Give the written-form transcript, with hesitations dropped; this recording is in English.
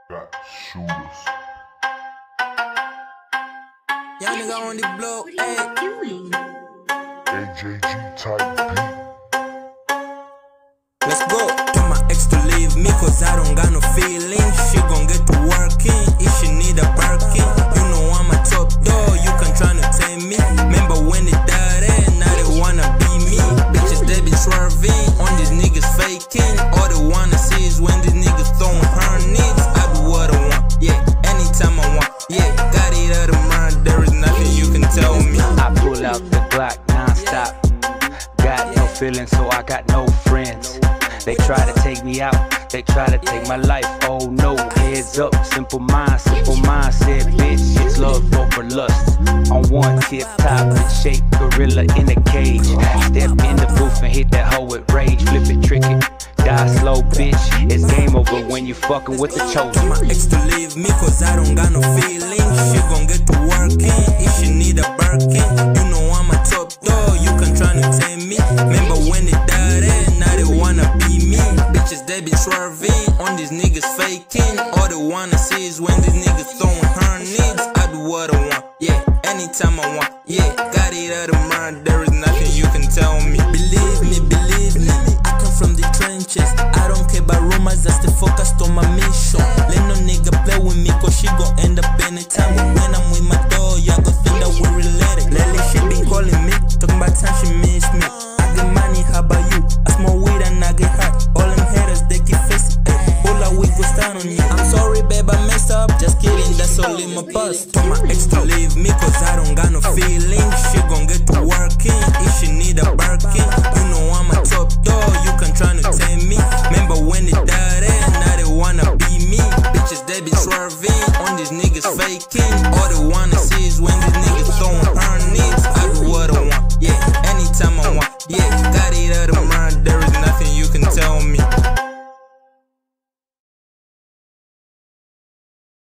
Got shooters. Young nigga on the blow, ayy. Ajgtypebeat. Let's go. Tell my ex to leave me cause I don't got no feeling. She gon' get to working if she need a Birkin. You know I'm a top dog, you can tryna tame me. Remember when they died and now they wanna be me. Bitches they been swerving on these niggas faking. All they wanna see is when these niggas throwing her needs. I do what I want, yeah, anytime I want, yeah. Got it out of mind, there is nothing you can tell me. I pull out the Glock non-stop. Got no feelings, so I got no friends. They try to take me out, they try to take my life. Oh no, heads up, simple mindset, bitch, it's love over lust. On one tip top, it's shape gorilla in a cage. Step in the booth and hit that hoe with rage. Flip it, trick it, die slow, bitch. It's game over when you fucking with the chosen. My ex to leave me cause I don't got no feelings. She gon' get to working if she need a Birkin. You know I'm a top dog, you can tryna tame me. Remember when they died and now they wanna be me. Bitches they been swerving on these niggas faking. All they wanna see is when these niggas throwing her needs. I do what I want, yeah, anytime I want, yeah. Got it out of mind, there is nothing you can tell me. Believe me, I come from the trenches. I don't care about rumors, I stay focused on my mission. Let no nigga play with me cause she gon' end up anytime. But when I'm with my dog, y'all gon' think that we're related. Lately she been calling me, talking about time she miss me. I get money, how about you? I smoke weed and I get high. All them haters, they keep facing it. All our week go stand on you. I'm sorry babe, I messed up. Just kidding, that's all in my past. Told my ex to leave me cause I don't got no feelings. She gon' get to working if she need a Birkin. You know I'm a top dog, you can tryna tame me. Remember when they died and now they wanna be me. Bitches they been swerving on these niggas faking.